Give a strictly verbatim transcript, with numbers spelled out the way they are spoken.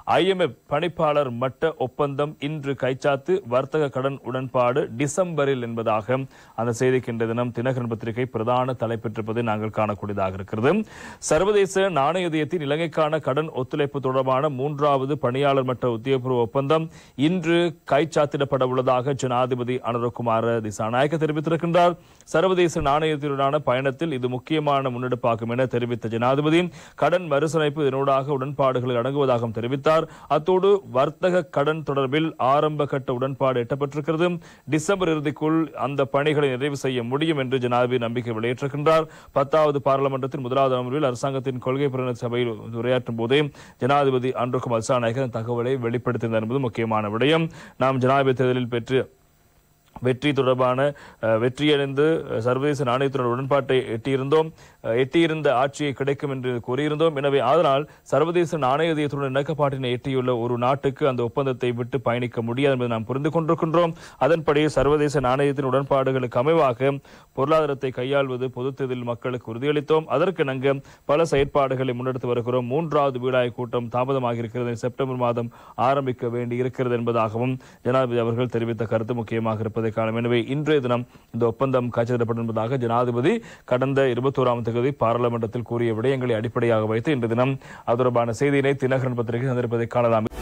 I am F பணிப்பாளர் மட்ட ஒப்பந்தம் இன்று கைச்சாத்து, வர்த்தக கடன் உடன்பாடு டிசம்பரில் என்பதாக அந்த செய்திக்கு இன்றைய தினம் தினகரன் பத்திரிகை பிரதான தலைப்பெற்றிருப்பதை நாங்கள் காணக்கூடியதாக இருக்கிறது. சர்வதேச நாணய நிதியத்தின் இலங்கைக்கான கடன் ஒத்துழைப்பு தொடர்பான மூன்றாவது பணியாளர் மட்ட உத்தியோகபூர்வ ஒப்பந்தம் இன்று கைச்சாத்திடப்பட உள்ளதாக ஜனாதிபதி அனுரகுமார திசாநாயக்க தெரிவித்திருக்கின்றார். சர்வதேச நாணயத்துடனான பயணத்தில் இது முக்கியமான முன்னெடுப்பாகும் என தெரிவித்த ஜனாதிபதி கடன் மறுசீரமைப்பு இதனூடாக உடன்பாடுகளில் அடங்குவதாகவும் தெரிவித்தார். அத்தோடு வர்த்தக கடன் தொடர்பில் ஆரம்ப கட்ட உடன்பாடு எட்டப்பட்டிருக்கிறது. டிசம்பர் இறுதிக்குள் அந்த பணிகளை நிறைவு செய்ய முடியும் என்று ஜனாதிபதி நம்பிக்கை வெளியிட்டிருக்கின்றார். பத்தாவது பாராளுமன்றத்தின் முதலாவது அமர்வில் அரசாங்கத்தின் கொள்கை பிரகடன சபையில் உரையாற்றும் போதே ஜனாதிபதி அனுரகுமார திசாநாயக்க தகவலை வெளிப்படுத்தினார் என்பது முக்கியமான விடயம். நாம் ஜனாதிபதி தேர்தலில் பெற்று வெற்றி தொடர்பான வெற்றியடைந்து சர்வதேச நாணயத்துடன் உடன்பாட்டை எட்டியிருந்தோம் எட்டியிருந்த ஆட்சியை கிடைக்கும் என்று கூறியிருந்தோம். எனவே அதனால் சர்வதேச நாணய நிதியத்துடன் இணக்கப்பாட்டினை எட்டியுள்ள ஒரு நாட்டுக்கு அந்த ஒப்பந்தத்தை விட்டு பயணிக்க முடியாது என்பதை நாம் புரிந்து கொண்டிருக்கின்றோம். அதன்படி சர்வதேச நாணயத்தின் உடன்பாடுகளுக்கு அமைவாக பொருளாதாரத்தை கையாள்வது பொது தேர்தலில் மக்களுக்கு உறுதியளித்தோம். அதற்கிணங்க பல செயற்பாடுகளை முன்னெடுத்து வருகிறோம். மூன்றாவது வீடாய் கூட்டம் தாமதமாக இருக்கிறது, செப்டம்பர் மாதம் ஆரம்பிக்க வேண்டி இருக்கிறது என்பதாகவும் ஜனாதிபதி அவர்கள் தெரிவித்த கருத்து முக்கியமாக இருப்பதை காலம். எனவே இன்றைய தினம் இந்த ஒப்பந்தம் கைச்சாத்திடப்படும் என்பதாக ஜனாதிபதி கடந்த இருபத்தோராம் தேதி பாராளுமன்றத்தில் கூறிய விடயங்களை அடிப்படையாக வைத்து இன்றைய தினம் அது தொடர்பான செய்தியினை தினகரன் பத்திரிகை சந்திருப்பதை காணலாம்.